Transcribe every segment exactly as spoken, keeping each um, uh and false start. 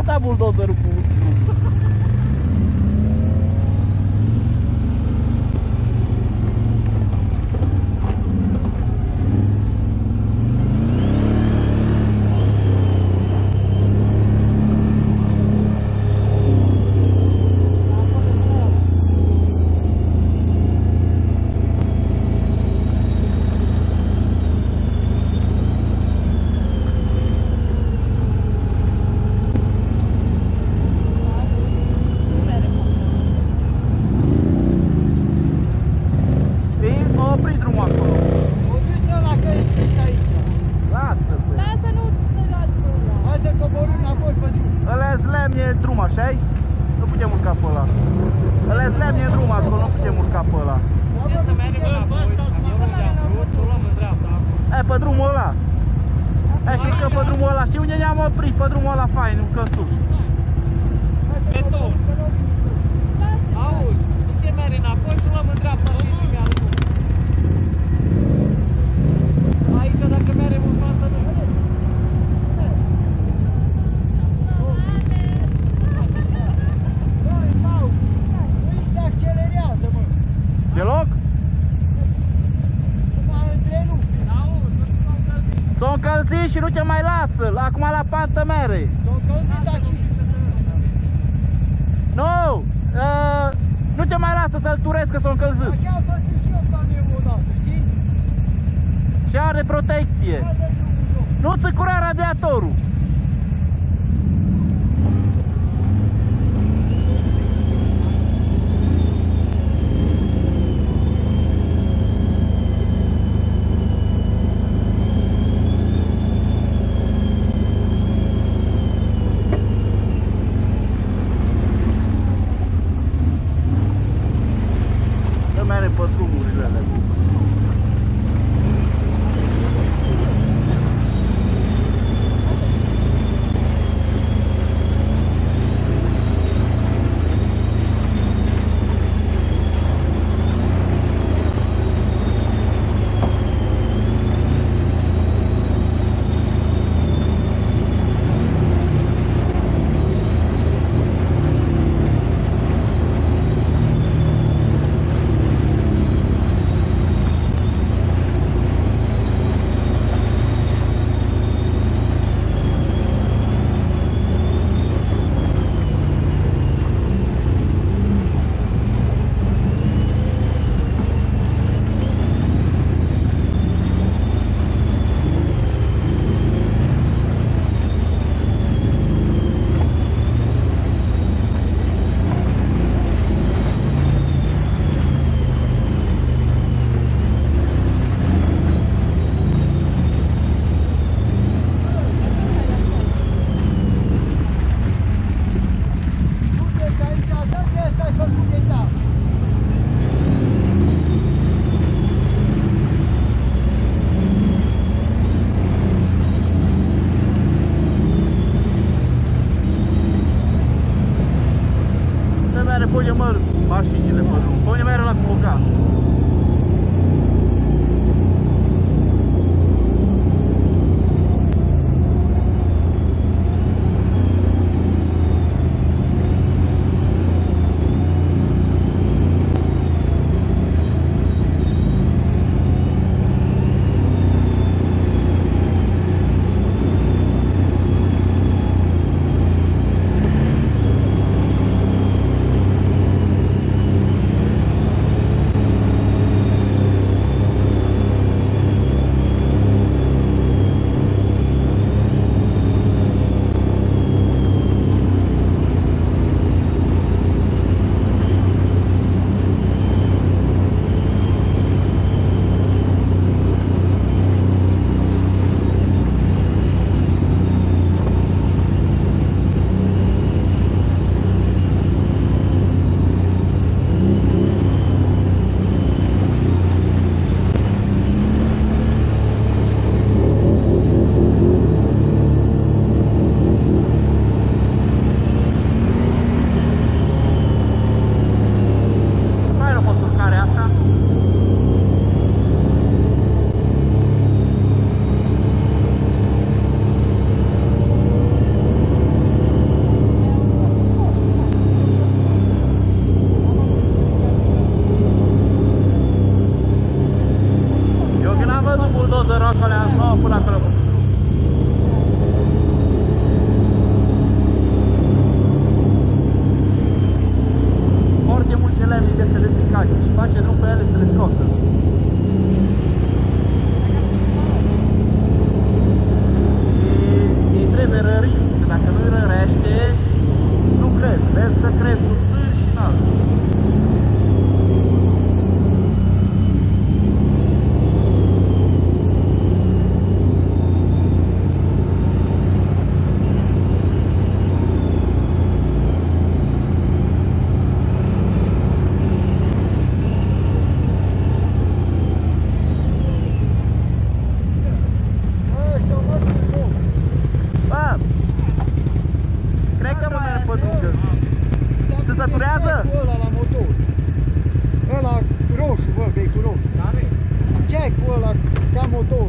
gata buldozerul cu și nu te mai lasă, acum la pantă mere. Nu, uh, nu te mai lasă să-l turezi că s-o încălzit. Așa am făcut și eu camionul odată, știi? Și are protecție. Nu-ți cura radiatorul. până acolo cu drum. Foarte multe lemne de astea de picate și face drum pe ele să le scoată. Și ei trebuie răriți, că dacă nu-i rărește, nu crezi, vezi că crezi cu țâri și n-alt. Se saturează? Ăla la motor. Ăla roșu, bă, becul roșu. Care? Jack-ul ăla ca motor.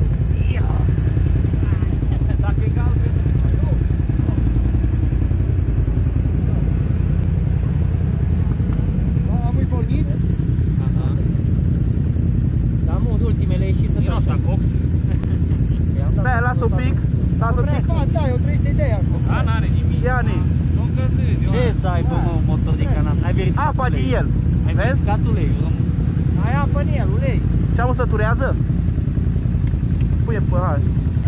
Dacă e galben. Am-i pornit? Aha. Da, mă, ultimele ieșiri tot Din așa. ăsta, cox. Da, lasă un pic, lasă un pic. Da, da, eu trăit ideea acum. Da, n-are nimic. Ia, Ni. Sunt căzâni. Ce să aibă, mă, un motor de canal? Ai verificat Apa din el. Ai Vezi? verificat uleiul? Ai apă în el, ulei. Și am săturează? Pune pe hai.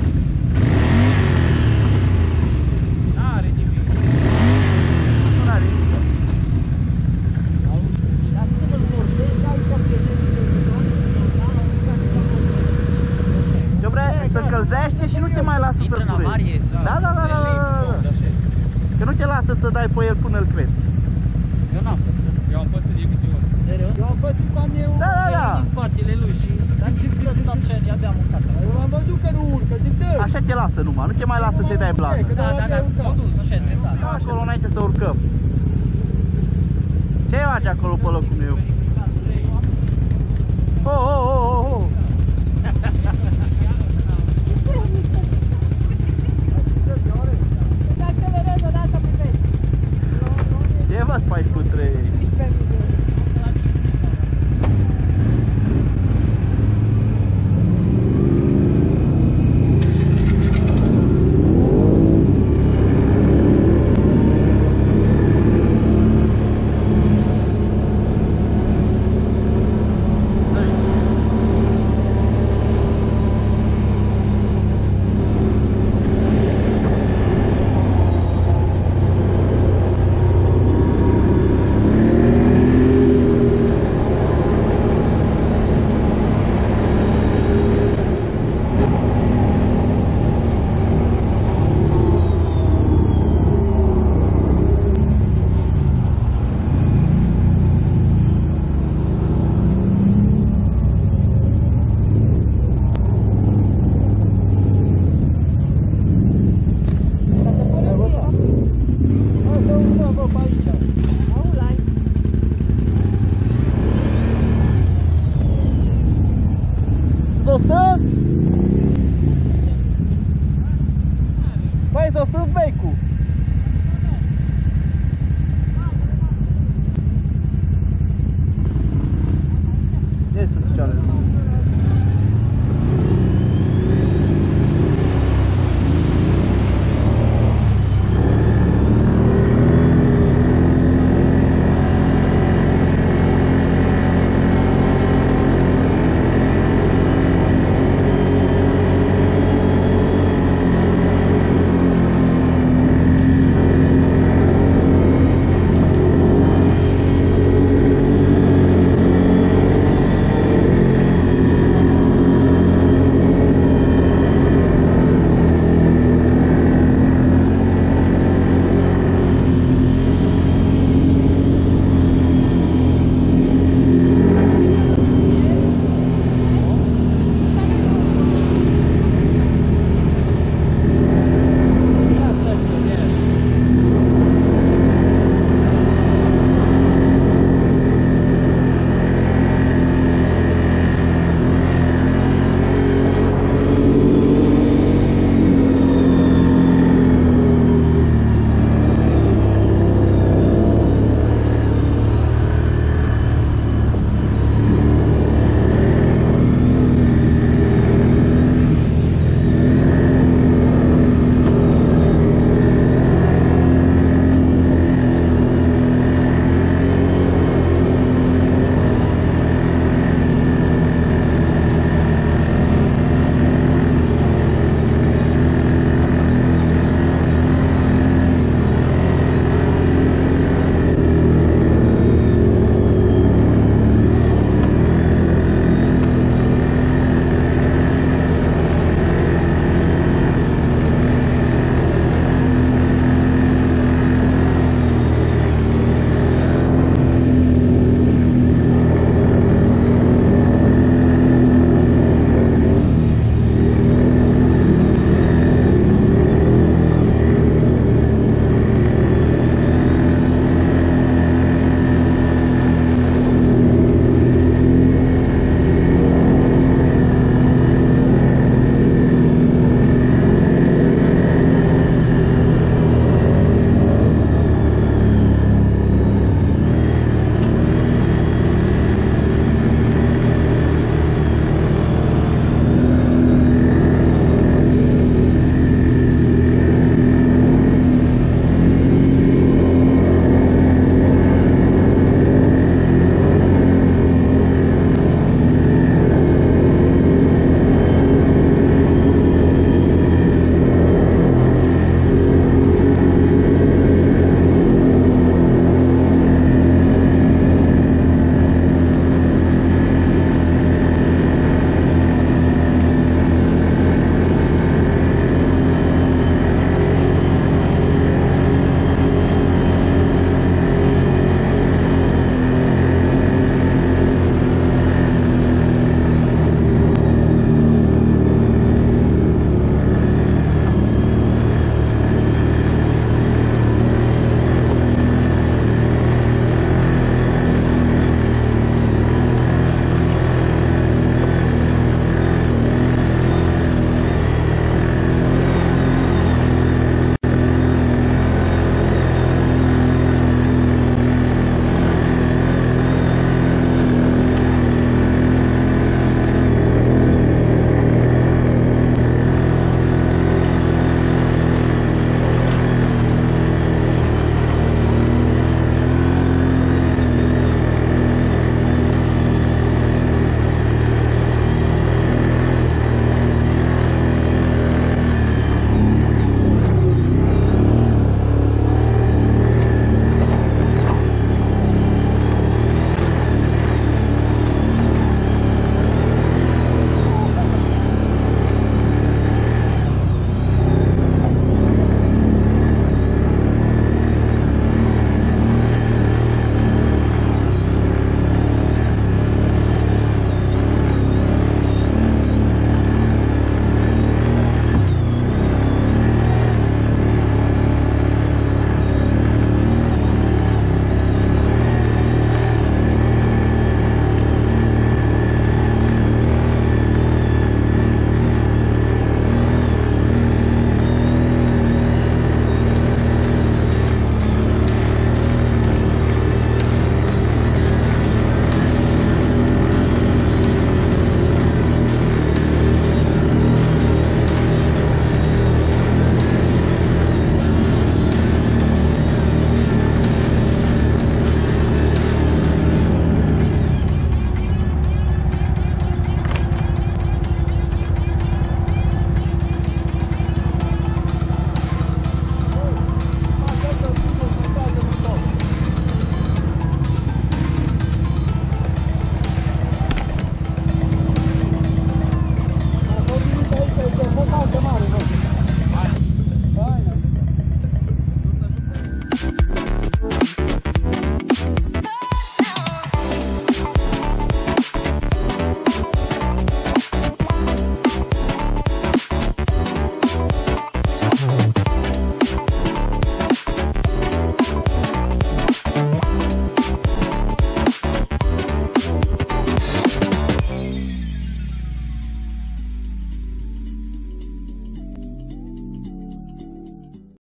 N-are nimic. Nu are nimic. Dar când îl morbezi, ai ca prieteni de motor, Eu vreau să încălzește și nu te mai lasă să intră în săturezi. avarie sau... Da, da, da, da, da, da. Că nu te lasă să dai pe el până îl crezi. Eu n-am pățit. Eu am pățit de câte ori. Serios? Eu am pățit cu am eu. Da, da, da. Eram în spatele lui și... Dar zic că tot așa, i-abia mâncat. Eu am văzut că nu urcă, zic dă. Așa te lasă numai, nu te mai lasă să-i dai blană. Da, da, da, m-au dus așa, treptat. Acolo înainte să urcăm. Ce faci acolo pe locul meu? Oh, oh, oh, oh, oh. Ce vă faci cu trei? Băi, s-a strâns becul.